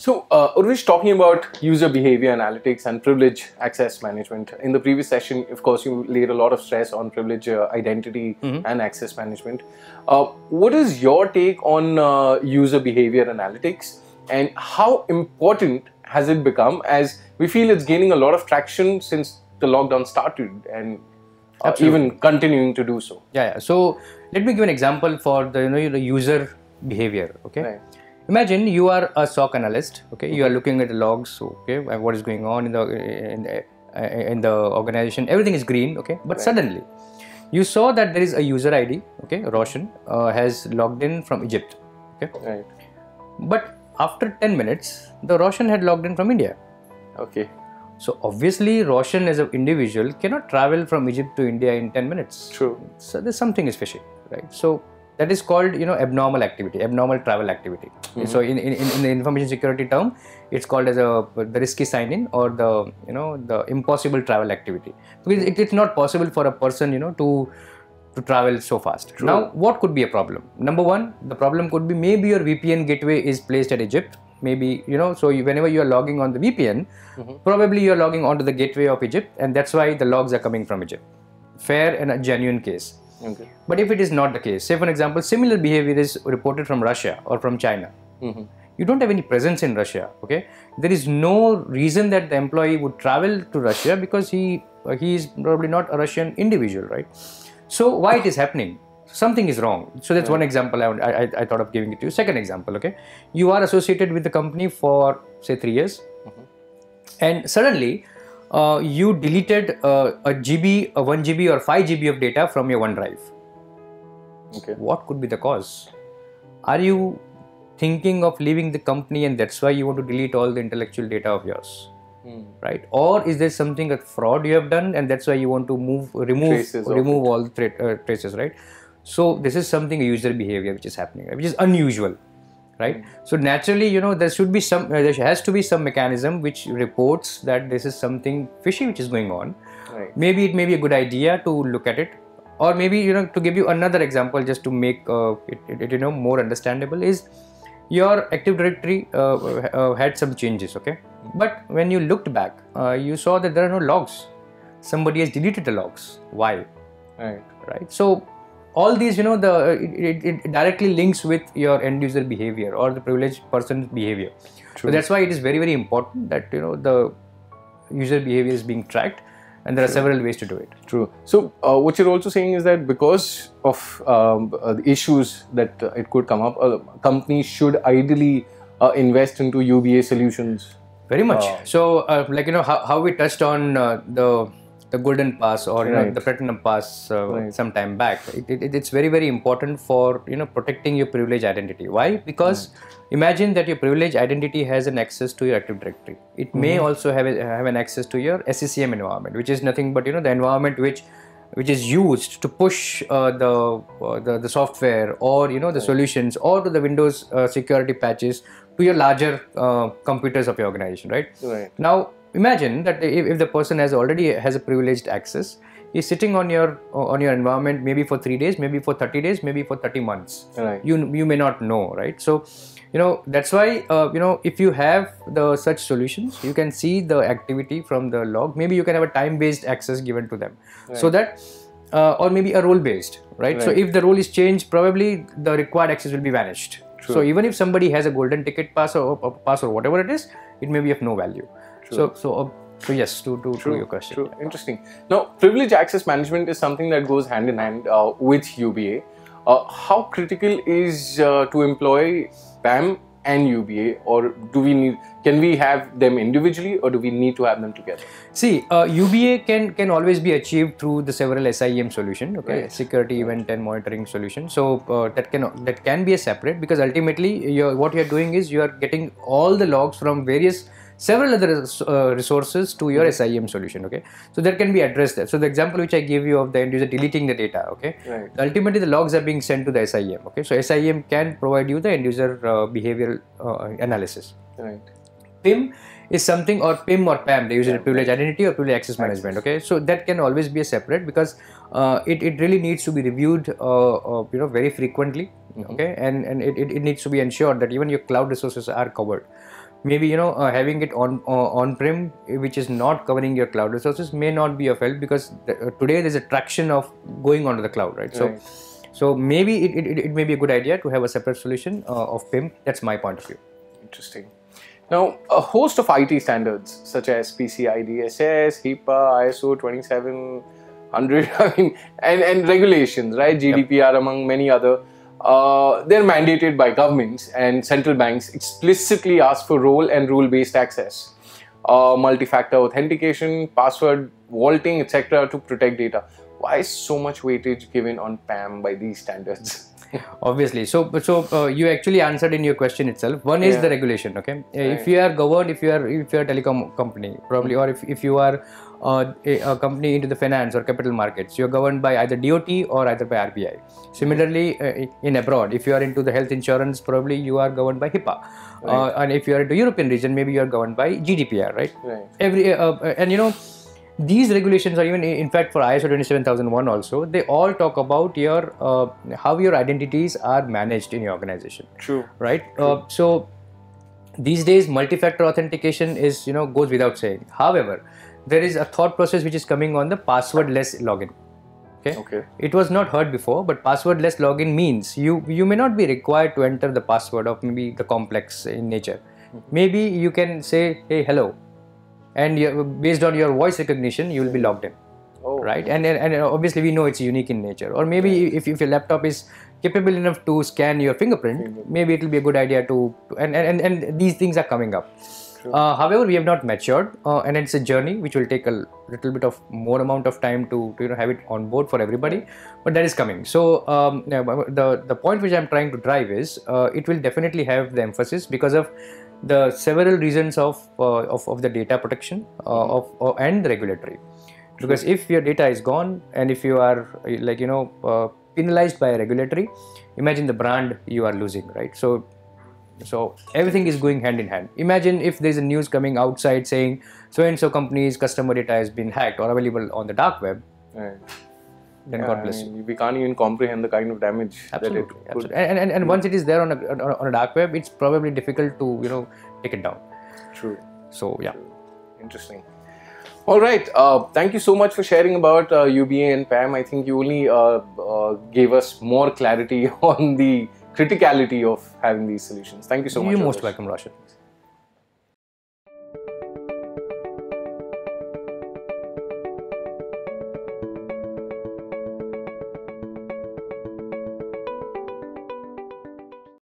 Urvish, talking about user behavior analytics and privilege access management. In the previous session, of course, you laid a lot of stress on privilege identity and access management. What is your take on user behavior analytics, and how important has it become, as we feel it's gaining a lot of traction since the lockdown started, and even continuing to do so? Yeah. So let me give an example for the the user behavior. Okay. Right. Imagine you are a SOC analyst. Okay, you are looking at the logs. Okay, what is going on in the organization? Everything is green. Okay, but suddenly you saw that there is a user ID. Okay, Roshan has logged in from Egypt. Okay, Right. but after 10 minutes, the Roshan had logged in from India. Okay. So obviously, Roshan as an individual cannot travel from Egypt to India in 10 minutes. True. So there's something is fishy, right? So that is called abnormal activity, abnormal travel activity. So in the information security term, it's called as the risky sign-in, or the impossible travel activity, because it's not possible for a person to travel so fast. True. Now, what could be a problem? Number one, the problem could be maybe your VPN gateway is placed at Egypt. Maybe whenever you are logging on the VPN, probably you are logging onto the gateway of Egypt, and that's why the logs are coming from Egypt. Fair and a genuine case. Okay. But if it is not the case, say for example, similar behavior is reported from Russia or from China. You don't have any presence in Russia. Okay, there is no reason that the employee would travel to Russia, because he is probably not a Russian individual, right? So why it is happening? Something is wrong. So that's one example I thought of giving it to you. Second example, okay, you are associated with the company for say 3 years, and suddenly you deleted a 1 GB or 5 GB of data from your OneDrive. Okay. What could be the cause? Are you thinking of leaving the company, and that's why you want to delete all the intellectual data of yours? Right? Or is there something, a fraud you have done, and that's why you want to remove all the traces, right? So this is something, a user behavior which is happening, right? Which is unusual, right? So naturally, there should be there has to be some mechanism which reports that this is something fishy which is going on. Right. Maybe it may be a good idea to look at it, or maybe to give you another example just to make it more understandable, is your Active Directory had some changes, okay? But when you looked back, you saw that there are no logs. Somebody has deleted the logs. Why? Right. So all these, it directly links with your end user behavior or the privileged person's behavior. True. So that's why it is very, very important that the user behavior is being tracked, and there are several ways to do it. True. So what you're also saying is that because of the issues that it could come up, companies should ideally invest into UBA solutions. Very much. So how we touched on the golden pass, or the platinum pass some time back. It's very, very important for protecting your privileged identity. Why? Because imagine that your privileged identity has an access to your Active Directory. It may also have an access to your SCCM environment, which is nothing but the environment which is used to push the software, or the solutions, or to the Windows security patches to your larger computers of your organization, right? Now imagine that if the person already has a privileged access, he's sitting on your environment maybe for 3 days, maybe for 30 days, maybe for 30 months. Right. You may not know, right? So that's why if you have such solutions, you can see the activity from the log. Maybe you can have a time-based access given to them, so that or maybe a role-based, right? So if the role is changed, probably the required access will be vanished. True. So even if somebody has a golden ticket pass or whatever it is, it may be of no value. True. So yes, to your question. True. Interesting. Now, privilege access management is something that goes hand in hand with UBA. How critical is to employ PAM and UBA, or can we have them individually, or do we need to have them together? See, UBA can always be achieved through the several SIEM solution, okay, security event and monitoring solution. So that can be a separate, because ultimately what you are doing is you are getting all the logs from several other resources to your SIEM solution, okay? So that can be addressed there. So the example which I gave you of the end user deleting the data, okay? Right. Ultimately the logs are being sent to the SIEM, okay? So SIEM can provide you the end user behavioral analysis. Right. PIM is something, or PIM or PAM, they use it privilege identity or privilege access management, okay? So that can always be a separate, because it really needs to be reviewed very frequently, okay? And it needs to be ensured that even your cloud resources are covered. maybe having it on-prem, which is not covering your cloud resources, may not be of help, because today there's a traction of going onto the cloud, right? So maybe it may be a good idea to have a separate solution of PIM. That's my point of view. Interesting. Now, a host of IT standards such as PCI DSS, HIPAA, ISO 27100, I mean, and regulations, right? GDPR, among many other, they're mandated by governments, and central banks explicitly ask for role and rule-based access, multi-factor authentication, password vaulting, etc. to protect data. Why is so much weightage given on PAM by these standards? Obviously, so you actually answered in your question itself. One is the regulation. Okay, if you are governed, if you are a telecom company probably, or if you are a company into the finance or capital markets, you are governed by either DOT or either by RBI. Similarly, in abroad, if you are into the health insurance, probably you are governed by HIPAA. And if you are into European region, maybe you are governed by GDPR, right? And these regulations, are even in fact for ISO 27001 also, they all talk about your how your identities are managed in your organization. True. Right. So these days, multi-factor authentication is goes without saying. However, there is a thought process which is coming on the passwordless login. Okay. It was not heard before, but passwordless login means you may not be required to enter the password of maybe the complex in nature. Maybe you can say, hey, hello. And based on your voice recognition, you will be logged in, right? And obviously we know it's unique in nature. Or maybe if your laptop is capable enough to scan your fingerprint, maybe it will be a good idea to and these things are coming up. However, we have not matured, and it's a journey which will take a little bit of more amount of time to have it on board for everybody, but that is coming. So the point which I'm trying to drive is it will definitely have the emphasis because of the several reasons of the data protection and the regulatory. Because if your data is gone, and if you are penalized by a regulatory, imagine the brand you are losing, right? So everything is going hand in hand. Imagine if there's a news coming outside saying so and so company's customer data has been hacked or available on the dark web. Right. Then God bless you. We can't even comprehend the kind of damage absolutely, that it could. And once it is there on a dark web, it's probably difficult to take it down. True. So yeah. Interesting. All right. Thank you so much for sharing about UBA and PAM. I think you only gave us more clarity on the criticality of having these solutions. Thank you so much. You're most welcome, Roshan.